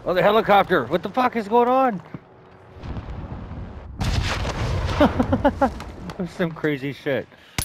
Oh, the helicopter! What the fuck is going on? Some crazy shit.